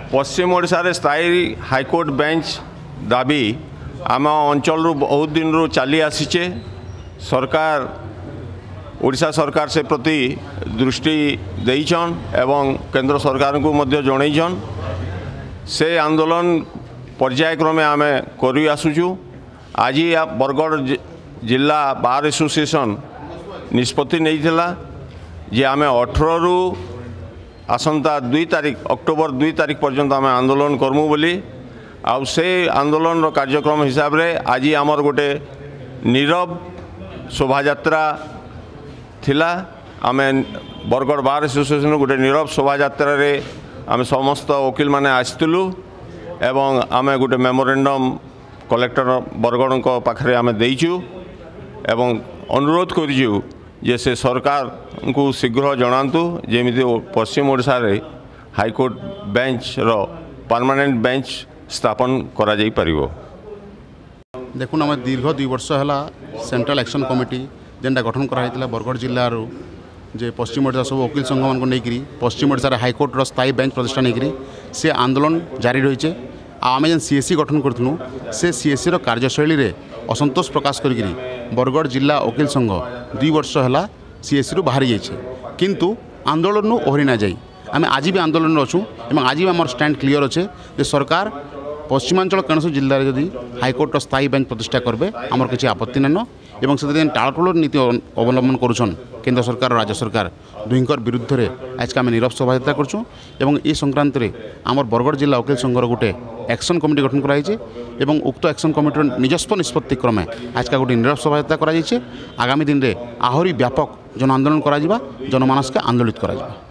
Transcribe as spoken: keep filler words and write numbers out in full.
पश्चिम ओडिशा रे स्थायी high court bench दाबी आम अंचल बहुत दिन रू चली आसीचे। सरकार ओडिशा सरकार से प्रति दृष्टि देइछन एवं केंद्र सरकार को मध्य जनइछन। से आंदोलन पर्यायक्रमे आम करी आसुचु। आज बरगढ़ जिला बार एसोसिएशन निष्पत्ति नहीं जे आम अठर रु आसंता दुई तारीख अक्टोबर दुई तारीख पर्यंत आम आंदोलन करमु बोली। आउ से आंदोलन रो कार्यक्रम हिसाब रे आज आमर गोटे नीरव शोभा यात्रा थिला। आम बरगढ़ बार एसोसिएशन गोटे नीरव शोभा यात्रा रे आम समस्त वकील माने आसिलु एवं आम गोटे मेमोरेंडम कलेक्टर बरगढ़ पाखे आम देइचु एवं अनुरोध करिचु जे से सरकार को शीघ्र जनातु जेमिति पश्चिम ओडिशा रे हाईकोर्ट बेंच रो परमानेंट बेंच स्थापन करा जाई परिबो। देखुन आम दीर्घ दुई वर्ष है सेंट्रल एक्शन कमिटी जेनटा गठन कराइला बरगढ़ जिल्लार जे पश्चिम ओडिशा सब वकील संघ मान नहीं पश्चिम ओडिशा हाईकोर्ट रो स्थायी बेंच प्रतिष्ठा नहीं से आंदोलन जारी रही। आम जेन सीएससी गठन करूँ से सीएससी कार्यशैली रे असंतोष प्रकाश करी बरगढ़ जिला वकील संघ दुई वर्ष है सीएससी रु बाहरी जाइए किंतु आंदोलन ओहरी ना जाई आम आज भी आंदोलन अच्छू और आज भी आम स्टैंड क्लीयर अच्छे जे सरकार पश्चिमांचल कौन जिले में जदि हाईकोर्ट स्थायी बेंच प्रतिष्ठा करेंगे आमर किसी आपत्ति नान और से टालटोल नीति अवलंबन करुछन केंद्र सरकार और राज्य सरकार दुईकर विरुद्ध में आज आम नीरव शोभा यात्रा करूँ। ये संक्रांत में आमर बरगढ़ जिला वकील संघर गोटे एक्शन कमिटी गठन कराई एवं उक्त एक्शन कमिटी निजस्व निष्पत्ति क्रमे आज का गोटे नीरव शोभा यात्रा कराई। आगामी दिन में आहरी व्यापक जन आंदोलन करा जनमानस के आंदोलित करा।